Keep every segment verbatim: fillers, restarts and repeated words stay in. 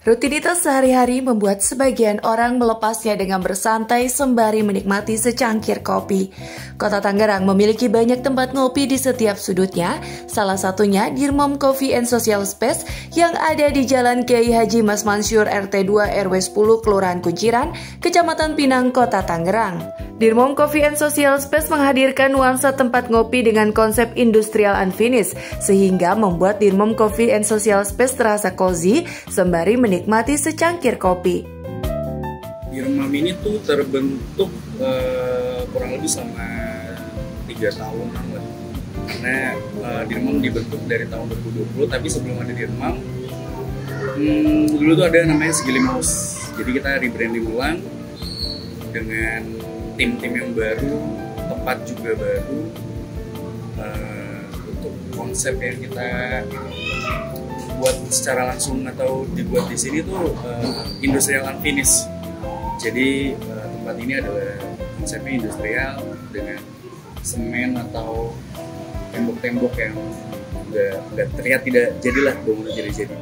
Rutinitas sehari-hari membuat sebagian orang melepasnya dengan bersantai sembari menikmati secangkir kopi. Kota Tangerang memiliki banyak tempat ngopi di setiap sudutnya, salah satunya Dirmom Coffee and Social Space yang ada di Jalan Kiai Haji Mas Mansyur R T dua R W sepuluh Kelurahan Kunciran, Kecamatan Pinang, Kota Tangerang. Dirmom Coffee and Social Space menghadirkan nuansa tempat ngopi dengan konsep industrial unfinished, sehingga membuat Dirmom Coffee and Social Space terasa cozy sembari menikmati secangkir kopi. Dirmom ini tuh terbentuk uh, kurang lebih selama tiga tahunan lah. Karena uh, Dirmom dibentuk dari tahun dua ribu dua puluh, tapi sebelum ada Dirmom, hmm, dulu tuh ada namanya Segilim House. Jadi kita rebranding ulang dengan tim-tim yang baru, tempat juga baru, uh, untuk konsep yang kita buat secara langsung atau dibuat di sini tuh uh, industrial unfinished. Jadi uh, tempat ini adalah konsepnya industrial dengan semen atau tembok-tembok yang udah, udah terlihat tidak jadilah bangunan jadi-jadi.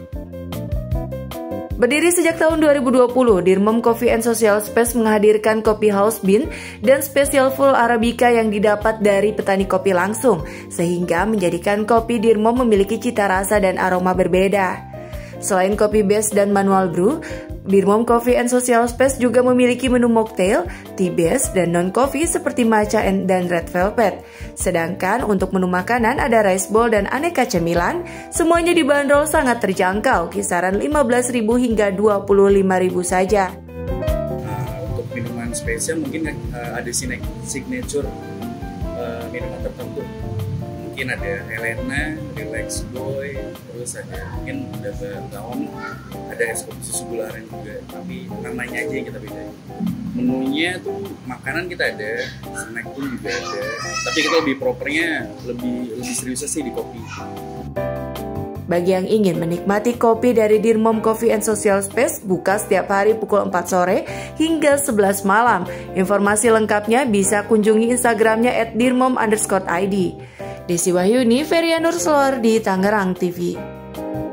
Berdiri sejak tahun dua ribu dua puluh, Dirmom Coffee and Social Space menghadirkan kopi house bean dan special full arabica yang didapat dari petani kopi langsung, sehingga menjadikan kopi Dirmom memiliki cita rasa dan aroma berbeda. Selain kopi base dan manual brew, Dirmom Coffee and Social Space juga memiliki menu mocktail, tea base, dan non-coffee seperti matcha dan red velvet. Sedangkan untuk menu makanan ada rice bowl dan aneka cemilan, semuanya dibanderol sangat terjangkau, kisaran lima belas ribu hingga dua puluh lima ribu saja. Nah, untuk minuman spesial mungkin uh, ada signature uh, minuman tertentu. Mungkin ada Helena, Relax Boy, terus ada mungkin ada tahun ada es kopi susu gula aren juga, tapi namanya aja yang kita bedain. Menunya tuh makanan kita ada, snack pun juga ada, tapi kita lebih propernya lebih lebih serius sih di kopi. Bagi yang ingin menikmati kopi dari Dirmom Coffee and Social Space, buka setiap hari pukul empat sore hingga sebelas malam. Informasi lengkapnya bisa kunjungi Instagramnya at dirmom underscore id. Desi Wahyuni, Feria Nur Sloar di Tangerang T V.